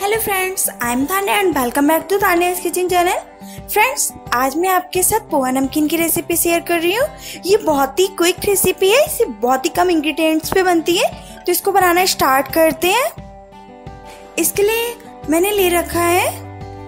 Hello friends, I am Tanya and welcome back to Tanya's kitchen channel. Friends, आज मैं आपके साथ पोहा नमकीन की रेसिपी शेयर कर रही हूँ। ये बहुत ही क्विक रेसिपी है, इसे बहुत ही कम इंग्रेडिएंट्स पे बनती है, तो इसको बनाना स्टार्ट करते हैं। इसके लिए मैंने ले रखा है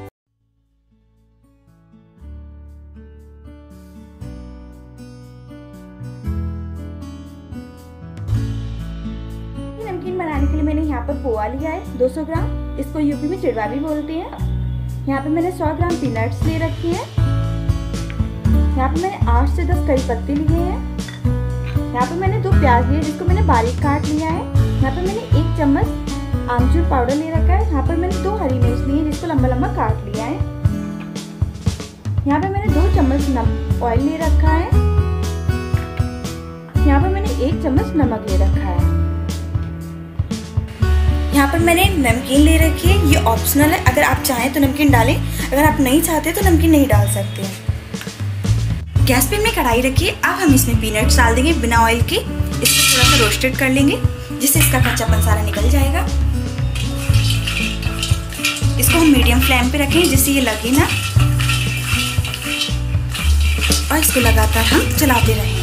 नमकीन बनाने के लिए मैंने यहाँ पर पोहा लिया है 200 ग्राम। इसको यूपी में चिड़वा भी बोलते हैं। यहाँ पे मैंने 100 ग्राम पीनट्स ले रखे हैं। यहाँ पे मैंने 8 से 10 करी पत्ते लिए हैं। यहाँ पे मैंने 2 प्याज लिए जिसको मैंने बारीक काट लिया है। यहाँ पे मैंने 1 चम्मच आमचूर पाउडर ले रखा है। यहाँ पर मैंने 2 हरी मिर्च ली है जिसको लंबा लंबा काट लिया है। यहाँ पे मैंने 2 चम्मच ऑयल ले रखा है। यहाँ पर मैंने 1 चम्मच नमक ले रखा है। यहाँ पर मैंने नमकीन ले रखी है, ये ऑप्शनल है। अगर आप चाहें तो नमकीन डालें, अगर आप नहीं चाहते तो नमकीन नहीं डाल सकते हैं। गैस पे हमने कढ़ाई रखी है। अब हम इसमें पीनट्स डाल देंगे बिना ऑयल के। इसको थोड़ा सा रोस्टेड कर लेंगे जिससे इसका कच्चापन सारा निकल जाएगा। इसको हम मीडियम फ्लेम पे रखें जिससे ये लगे ना, और इसको लगातार हम चलाते रहेंगे।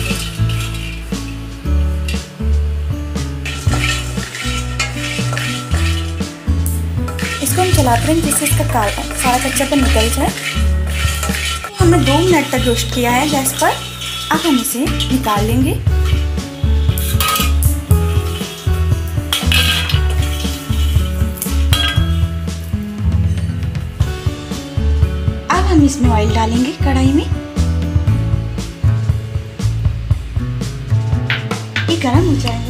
इसको हम चलाते रहेंगे जिससे इसका सारा कच्चापन निकल जाए। हमने 2 मिनट तक रोस्ट किया है गैस पर। अब हम इसे निकाल लेंगे। अब हम इसमें ऑयल डालेंगे कढ़ाई में। ये गरम हो जाएगा।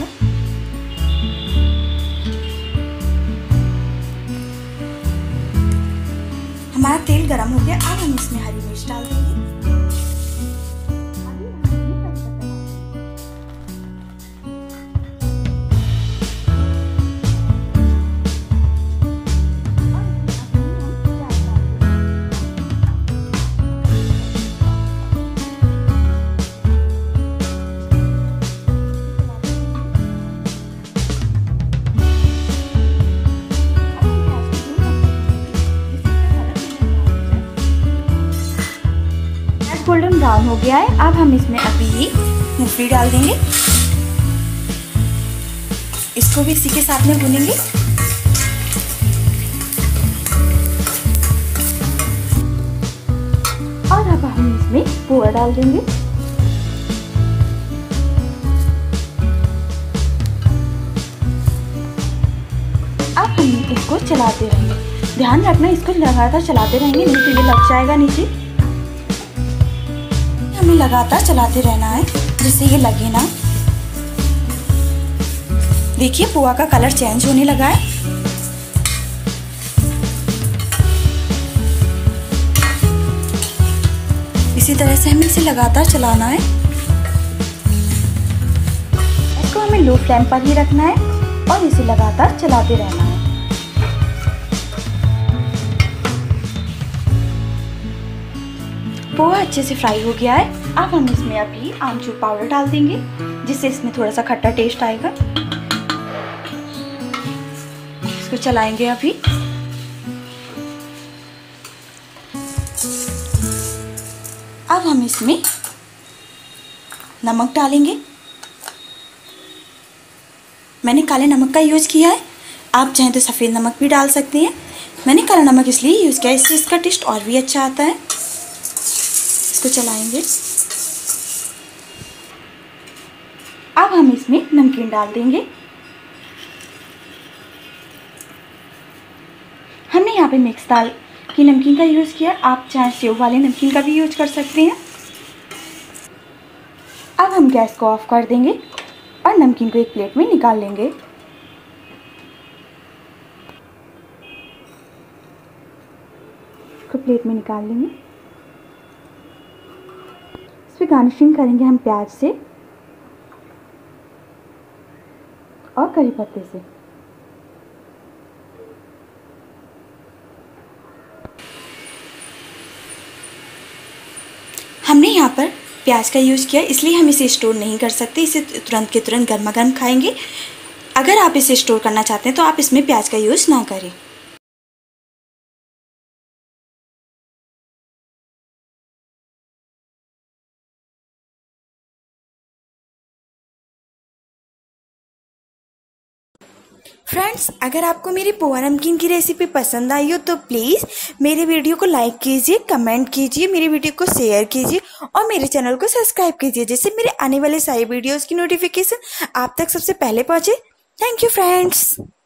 हमारा तेल गरम हो गया। अब हम इसमें हरी मिर्च डाल देंगे। गोल्डन ब्राउन हो गया है। अब हम इसमें अभी ही मूंगफली डाल देंगे। इसको भी इसी के साथ में भूनेंगे। और अब हम इसमें पोहा डाल देंगे। अब हम इसको चलाते रहेंगे। ध्यान रखना, इसको लगातार चलाते रहेंगे, नहीं तो ये लग जाएगा नीचे। हमें लगातार चलाते रहना है जिससे ये लगे ना। देखिए पोहा का कलर चेंज होने लगा है। इसी तरह से हमें इसे लगातार चलाना है। इसको हमें लो फ्लेम पर ही रखना है और इसे लगातार चलाते रहना है। पोहा अच्छे से फ्राई हो गया है। अब हम इसमें अभी आमचूर पाउडर डाल देंगे जिससे इसमें थोड़ा सा खट्टा टेस्ट आएगा। इसको चलाएंगे अभी। अब हम इसमें नमक डालेंगे। मैंने काले नमक का यूज किया है, आप चाहें तो सफ़ेद नमक भी डाल सकते हैं। मैंने काला नमक इसलिए यूज़ किया है, इससे इसका टेस्ट और भी अच्छा आता है। इसको चलाएंगे। अब हम इसमें नमकीन डाल देंगे। हमने यहाँ पे मिक्स दाल की नमकीन का यूज़ किया, आप चाहे सेव वाले नमकीन का भी यूज कर सकते हैं। अब हम गैस को ऑफ कर देंगे और नमकीन को एक प्लेट में निकाल लेंगे। इसको प्लेट में निकाल लेंगे। इस पर गार्निशिंग करेंगे हम प्याज से और करी पत्ते से। हमने यहाँ पर प्याज का यूज़ किया, इसलिए हम इसे स्टोर नहीं कर सकते। इसे तुरंत के तुरंत गर्मा गर्म खाएंगे। अगर आप इसे स्टोर करना चाहते हैं तो आप इसमें प्याज का यूज़ ना करें। फ्रेंड्स, अगर आपको मेरी पोहा नमकीन की रेसिपी पसंद आई हो तो प्लीज़ मेरे वीडियो को लाइक कीजिए, कमेंट कीजिए, मेरे वीडियो को शेयर कीजिए और मेरे चैनल को सब्सक्राइब कीजिए, जिससे मेरे आने वाले सारे वीडियोस की नोटिफिकेशन आप तक सबसे पहले पहुंचे। Thank you friends.